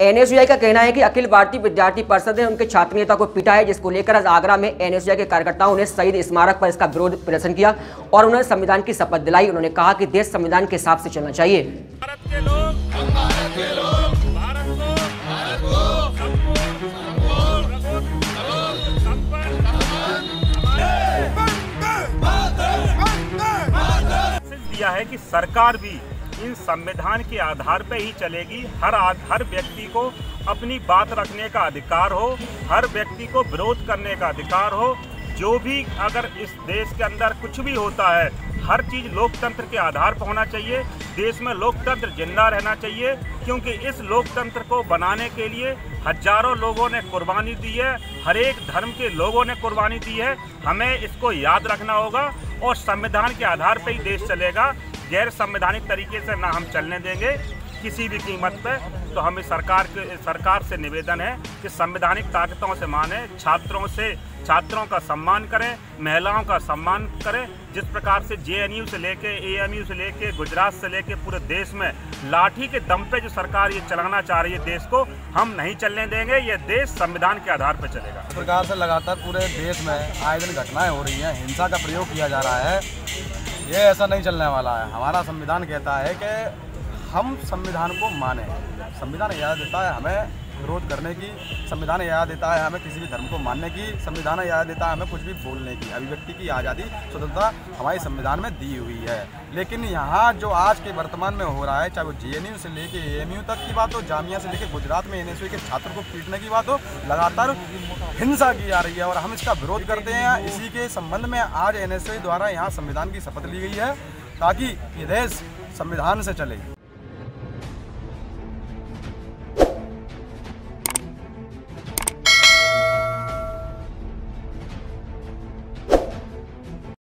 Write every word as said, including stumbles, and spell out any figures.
NSUI का कहना है कि अखिल भारतीय विद्यार्थी परिषद ने उनके छात्र नेता को पीटा है, जिसको लेकर आज आगरा में एनएसयूआई के कार्यकर्ताओं ने शहीद स्मारक पर इसका विरोध प्रदर्शन किया और उन्होंने संविधान की शपथ दिलाई। उन्होंने कहा कि देश संविधान के हिसाब से चलना चाहिए। भारत के लोग, भारत के लोग, भारत को, भारत को, दिया है कि सरकार भी इन संविधान के आधार पर ही चलेगी। हर हर व्यक्ति को अपनी बात रखने का अधिकार हो, हर व्यक्ति को विरोध करने का अधिकार हो। जो भी अगर इस देश के अंदर कुछ भी होता है, हर चीज़ लोकतंत्र के आधार पर होना चाहिए। देश में लोकतंत्र जिंदा रहना चाहिए, क्योंकि इस लोकतंत्र को बनाने के लिए हजारों लोगों ने कुर्बानी दी है, हर एक धर्म के लोगों ने कुर्बानी दी है। हमें इसको याद रखना होगा और संविधान के आधार पर ही देश चलेगा। गैर संवैधानिक तरीके से ना हम चलने देंगे किसी भी कीमत पे। तो हमें सरकार के सरकार से निवेदन है कि संवैधानिक ताकतों से माने, छात्रों से छात्रों का सम्मान करें, महिलाओं का सम्मान करें। जिस प्रकार से जेएनयू से लेके एएमयू से लेके गुजरात से लेके पूरे देश में लाठी के दम पे जो सरकार ये चलाना चाह रही है देश को, हम नहीं चलने देंगे। ये देश संविधान के आधार पर चलेगा। इस प्रकार से लगातार पूरे देश में आए दिन घटनाएं हो रही हैं, हिंसा का प्रयोग किया जा रहा है। ये ऐसा नहीं चलने वाला है। हमारा संविधान कहता है कि हम संविधान को माने। संविधान इजाज़त देता है हमें विरोध करने की, संविधान इजाज़त देता है हमें किसी भी धर्म को मानने की, संविधान इजाज़त देता है हमें कुछ भी बोलने की। अभिव्यक्ति की आज़ादी, स्वतंत्रता हमारे संविधान में दी हुई है। लेकिन यहाँ जो आज के वर्तमान में हो रहा है, चाहे वो जेएनयू से लेके एएमयू तक की बात हो, जामिया से लेके गुजरात में एनएसयूआई के छात्र को पीटने की बात हो, लगातार हिंसा की जा रही है और हम इसका विरोध करते हैं। इसी के संबंध में आज एनएसयूआई द्वारा यहाँ संविधान की शपथ ली गई है, ताकि ये देश संविधान से चले।